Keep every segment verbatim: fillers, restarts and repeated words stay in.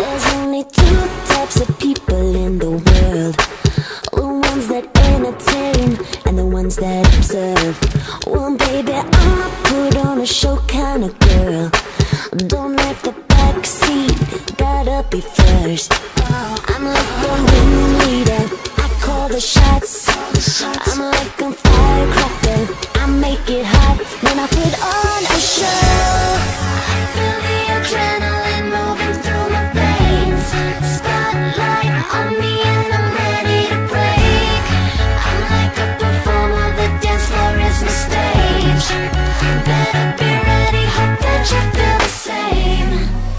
There's only two types of people in the world: the ones that entertain and the ones that observe. Well, baby, I'm a put on a show kind of girl. Don't like the back seat, gotta be first. I'm like the room leader, I call the shots. I'm like a firecracker, I make it hot when I put on a show. Feel the adrenaline moving through my veins. Spotlight on me and I'm ready to break. I'm like a performer, the dance floor is my stage. Better be ready, hope that you feel the same.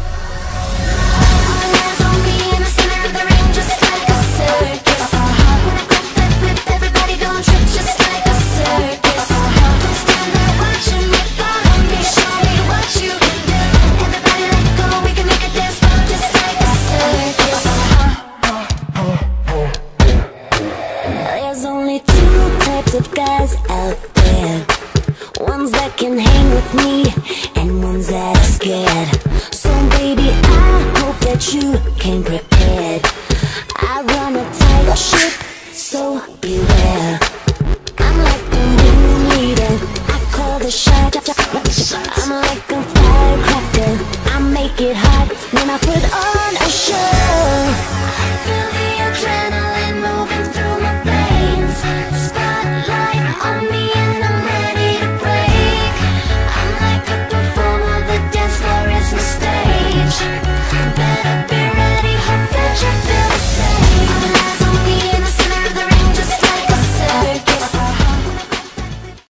All eyes on me in the center of the ring, just like a circus. When I grab that whip, everybody gon' trip, just like a circus. Don't stand there watching me, follow me, show me what you can do. Everybody let go, we can make a dance floor just like a circus. There's only two types of guys out there: ones that can hang with me and ones that are scared. So baby, I hope that you came prepared. I run a tight ship, so beware. I'm like the room leader, I call the shot. I'm like a firecracker, I make it hot when I put on a show.